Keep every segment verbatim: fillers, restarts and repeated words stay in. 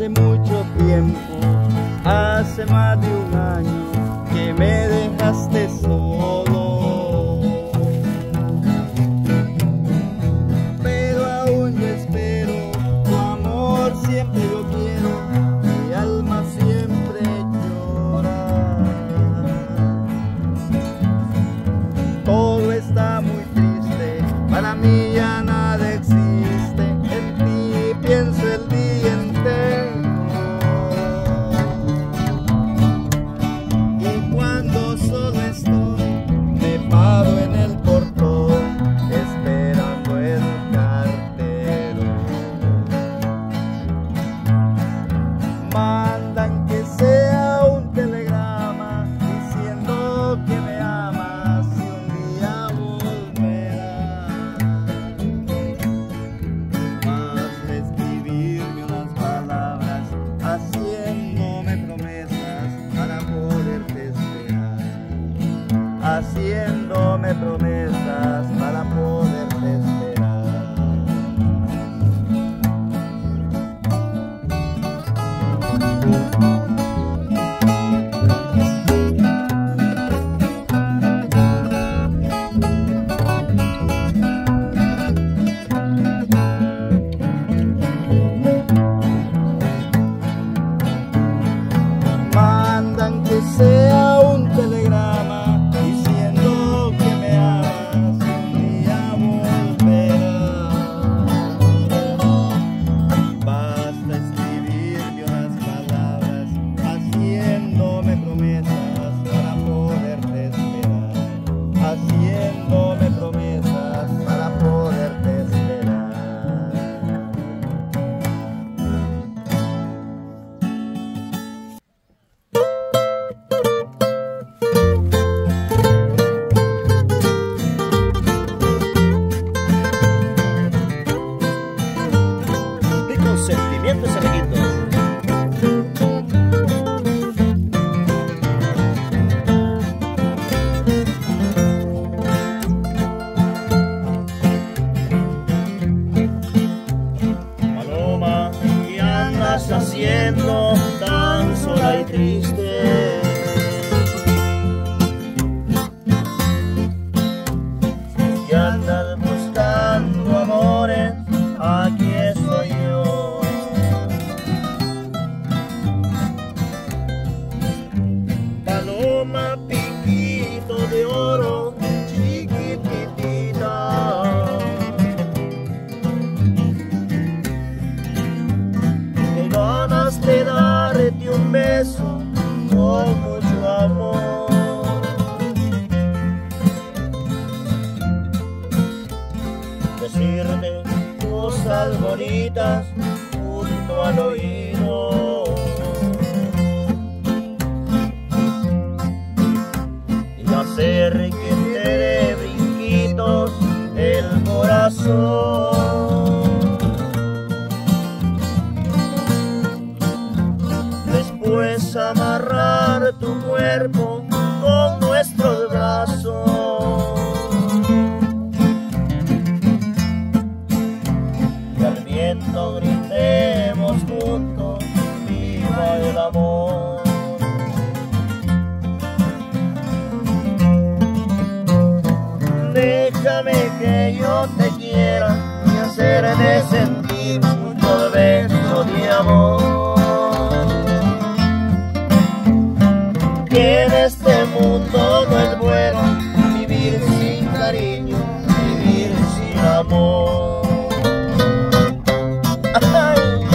Hace mucho tiempo, hace más de un año que me dejaste solo, pero aún yo espero tu amor, siempre yo quiero, mi alma siempre llora. Todo está muy triste, para mí ya nada existe, en ti pienso el día entero. Y cuando solo estoy, me paro en el portón, esperando el cartero. Mandan que sea un telegrama, diciendo que me amas y un día volverás. Basta escribirme unas palabras, haciéndome promesas para poderte esperar, haciéndome promesas para poderte esperar. Mandan que sea un telegrama, diciendo que me amas y un día volverás. Basta escribirme unas palabras, haciéndome promesas para poderte esperar, haciéndome promesas para poderte esperar. Sentimiento ese reguito. Paloma, ¿qué andas haciendo tan sola y triste? Si andas buscando amores, aquí estoy yo. Paloma, piquito de oro, chiquitita, qué ganas de darte un beso con mucho amor. Decirte cosas bonitas junto al oído, y hacer que te dé brinquitos el corazón. Después amarrar tu cuerpo con nuestros brazos, y al viento gritemos juntos, viva el amor. Déjame que yo te quiera y hacerme sentir muchos besos de amor. Que en este mundo no es bueno vivir sin cariño, vivir sin amor. ¡Ay!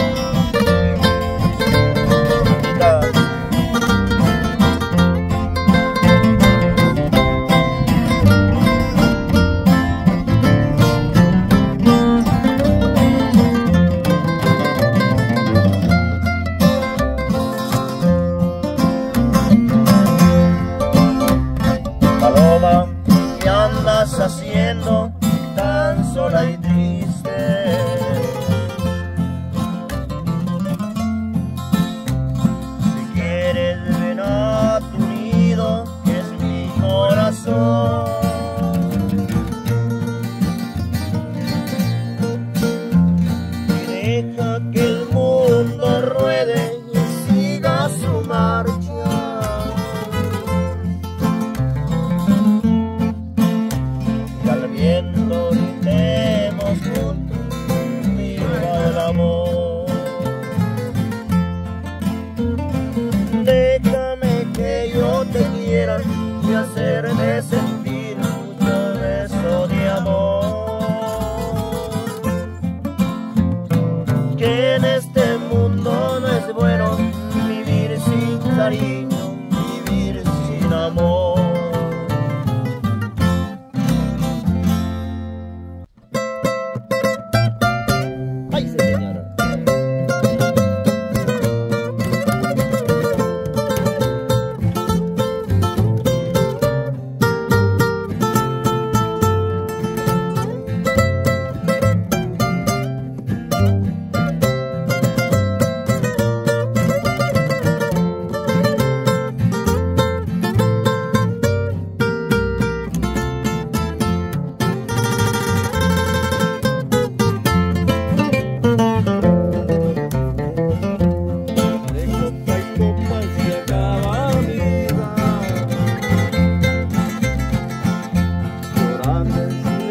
Paloma, ¿qué andas haciendo tan sola y triste? Si quieres ven a tu nido, que es mi corazón. Y deja que el mundo ruede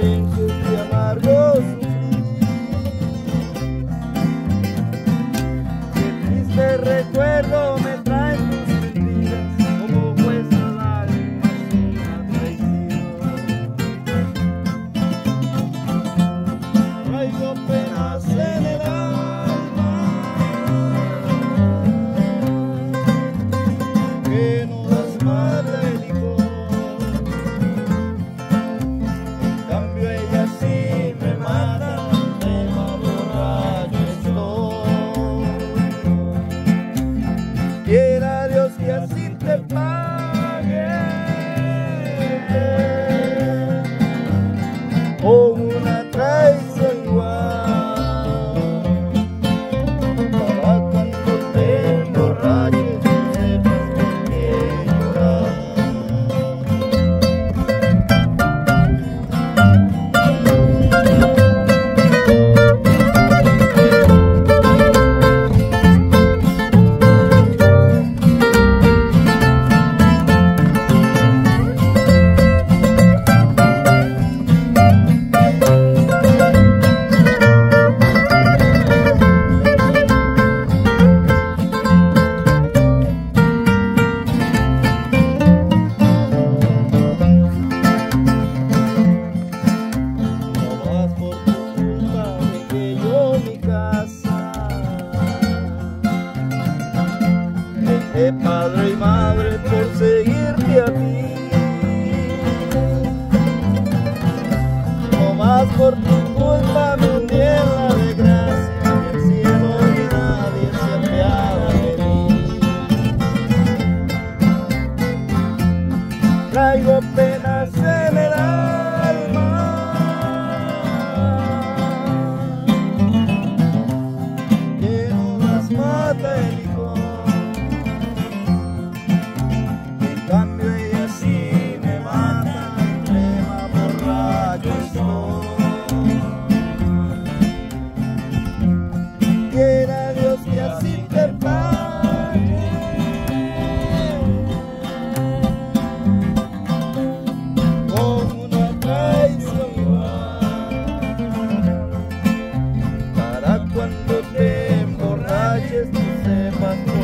silencios y amargo sufrir. Qué triste recuerdo me traen tus mentiras, como vuestras lágrimas una traición. Traigo penas en el alma que no das mata el licor. En cambio ella sí me mata, de más borracho estoy. Quiera Dios que así te pague con una traición igual, para cuando te emborraches sepas por qué llorar. De padre y madre por seguirte a ti, no más por tu culpa me hundí en la desgracia, y el cielo y nadie se apiada de mí. Traigo penas en el alma que no las mata el licor. En cambio ella sí me mata, entre más borracho estoy. Quiera Dios que así te pague con una traición igual, para cuando te emborraches tú sepas